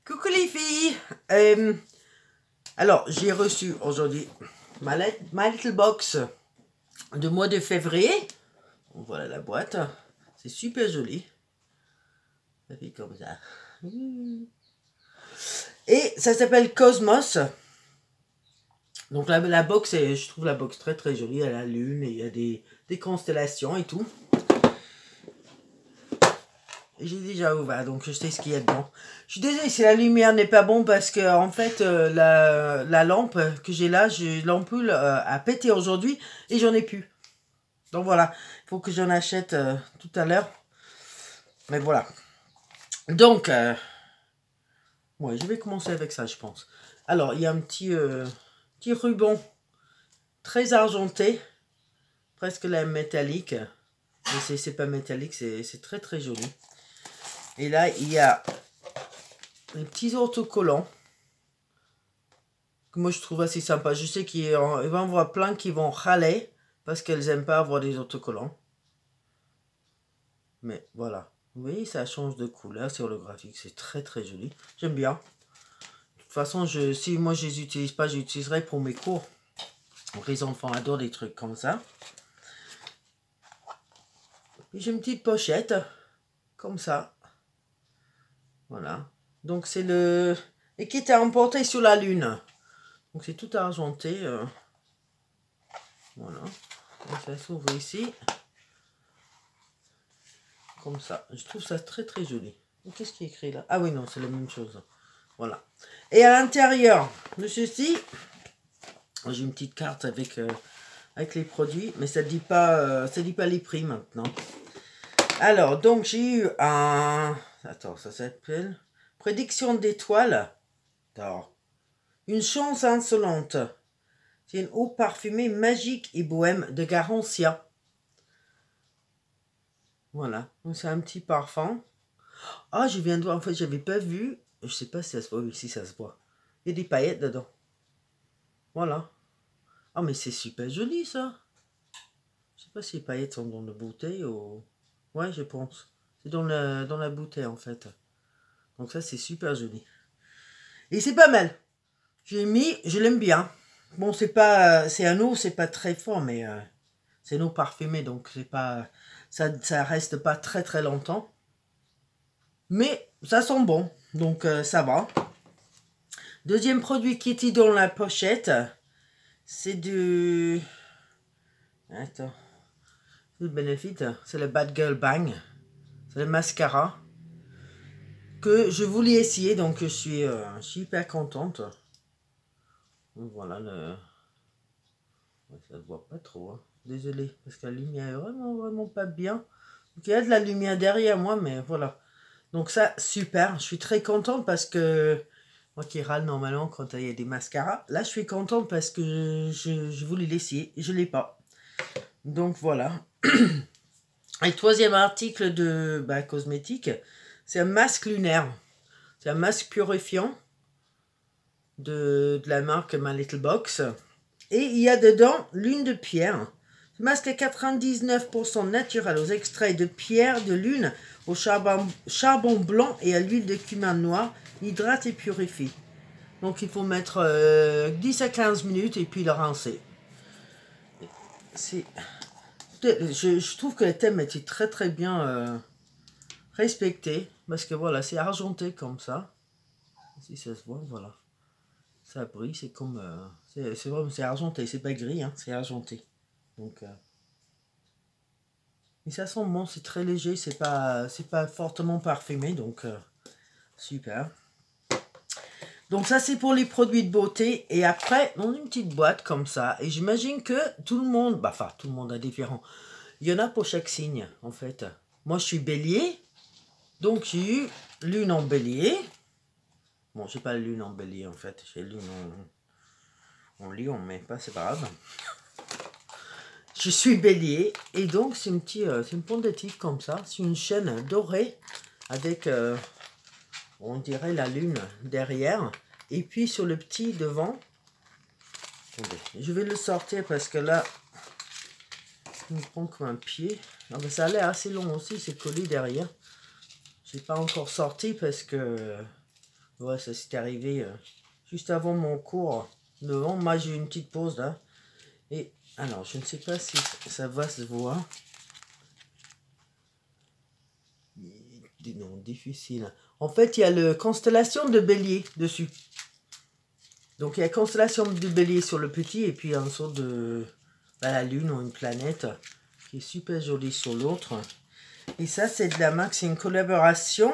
Coucou les filles. Alors, j'ai reçu aujourd'hui ma little box de mois de février. Voilà la boîte. C'est super joli. Ça fait comme ça. Et ça s'appelle Cosmos. Donc la box, je trouve la box très très jolie. Il y a la lune et il y a des constellations et tout. J'ai déjà ouvert, donc je sais ce qu'il y a dedans. Je suis désolée si la lumière n'est pas bonne parce que en fait la lampe que j'ai là, l'ampoule a pété aujourd'hui et j'en ai plus. Donc voilà, il faut que j'en achète tout à l'heure. Mais voilà. Donc, ouais, je vais commencer avec ça, je pense. Alors, il y a un petit ruban très argenté, presque la métallique. Mais c'est pas métallique, c'est très très joli. Et là, il y a les petits autocollants que moi je trouve assez sympa. Je sais qu'il va y en avoir plein qui vont râler parce qu'elles n'aiment pas avoir des autocollants. Mais voilà. Vous voyez, ça change de couleur sur le graphique. C'est très très joli. J'aime bien. De toute façon, si moi je les utilise pas, j'utiliserai pour mes cours. Donc les enfants adorent des trucs comme ça. J'ai une petite pochette. Comme ça. Voilà. Donc c'est le... Et qui était emporté sur la lune. Donc c'est tout argenté. Voilà. Donc ça s'ouvre ici. Comme ça. Je trouve ça très très joli. Qu'est-ce qui est écrit là? Ah oui, non, c'est la même chose. Voilà. Et à l'intérieur de ceci, j'ai une petite carte avec les produits, mais ça dit pas les prix maintenant. Alors, donc j'ai eu un... Attends, ça s'appelle... Prédiction d'étoiles. Attends. Une chance insolente. C'est une eau parfumée magique et bohème de Garancia. Voilà. Donc c'est un petit parfum. Ah, je viens de voir. En fait, j'avais pas vu. Je sais pas si ça se voit. Oui, si ça se voit. Il y a des paillettes dedans. Voilà. Ah, mais c'est super joli, ça. Je sais pas si les paillettes sont dans la bouteille ou... Ouais, je pense. C'est dans la bouteille, en fait. Donc ça, c'est super joli. Et c'est pas mal. J'ai mis... Je l'aime bien. Bon, c'est pas... C'est un eau, c'est pas très fort, mais... c'est une eau parfumée, donc c'est pas... Ça reste pas très très longtemps. Mais ça sent bon. Donc ça va. Deuxième produit qui était dans la pochette. C'est du... Attends. C'est le Benefit. C'est le Bad Girl Bang. C'est le mascara. Que je voulais essayer. Donc je suis hyper contente. Voilà le... Ça ne se voit pas trop. Hein. Désolé. Parce que la lumière est vraiment pas bien. Donc, il y a de la lumière derrière moi. Mais voilà. Donc ça, super. Je suis très contente parce que... Moi qui râle normalement quand il y a des mascaras. Là, je suis contente parce que je voulais l'essayer. Je ne l'ai pas. Donc voilà. Et troisième article de cosmétique, c'est un masque lunaire. C'est un masque purifiant de la marque My Little Box. Et il y a dedans lune de pierre. Ce masque est 99% naturel aux extraits de pierre de lune, au charbon blanc et à l'huile de cumin noir. Hydrate et purifie. Donc il faut mettre 10 à 15 minutes et puis le rincer. Je trouve que le thème était très très bien respecté. Parce que voilà, c'est argenté comme ça. Si ça se voit, voilà. Ça brille, c'est comme... c'est vraiment, c'est argenté, c'est pas gris, hein, c'est argenté. Donc... Et ça sent bon, c'est très léger, c'est pas fortement parfumé, donc super. Donc ça c'est pour les produits de beauté. Et après, dans une petite boîte comme ça. Et j'imagine que tout le monde, enfin tout le monde est différent. Il y en a pour chaque signe en fait. Moi je suis bélier. Donc j'ai eu lune en bélier. Bon, j'ai pas lune en bélier en fait. J'ai lune en lion, mais pas c'est pas grave. Je suis bélier. Et donc c'est une pendentique comme ça. C'est une chaîne dorée avec... on dirait la lune derrière. Et puis sur le petit devant. Attendez, je vais le sortir parce que là, il me prend comme un pied. Ah ben ça a l'air assez long aussi, c'est collé derrière. Je n'ai pas encore sorti parce que Ouais, ça s'est arrivé juste avant mon cours. Devant, moi j'ai eu une petite pause là. Et alors, je ne sais pas si ça va se voir. Non, difficile. En fait, il y a le constellation de Bélier dessus. Donc, il y a constellation de Bélier sur le petit et puis en sorte de la Lune ou une planète qui est super jolie sur l'autre. Et ça, c'est de la marque, c'est une collaboration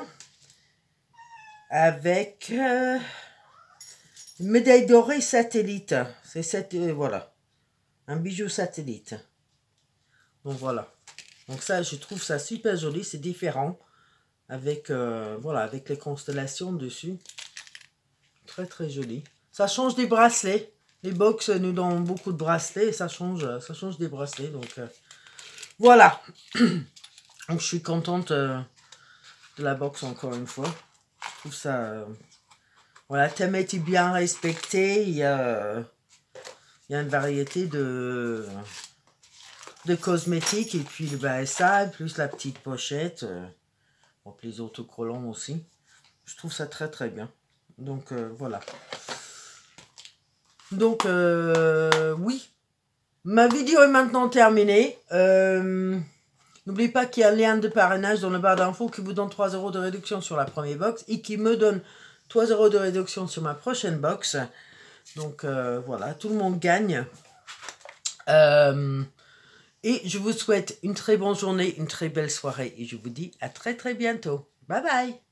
avec une médaille dorée satellite. C'est cette, voilà, un bijou satellite. Donc voilà. Donc ça, je trouve ça super joli, c'est différent. Avec, voilà, avec les constellations dessus. Très très joli. Ça change des bracelets. Les box nous donnent beaucoup de bracelets et ça change des bracelets. Donc voilà. Donc je suis contente de la box encore une fois. Je trouve ça... voilà, le thème est bien respecté. Il y a une variété de cosmétiques. Et puis ben, ça, plus la petite pochette. Donc les autocollants aussi. Je trouve ça très très bien. Donc voilà. Donc oui. Ma vidéo est maintenant terminée. N'oubliez pas qu'il y a un lien de parrainage dans le barre d'infos qui vous donne 3 € de réduction sur la première box et qui me donne 3 € de réduction sur ma prochaine box. Donc voilà, tout le monde gagne. Et je vous souhaite une très bonne journée, une très belle soirée et je vous dis à très très bientôt. Bye bye.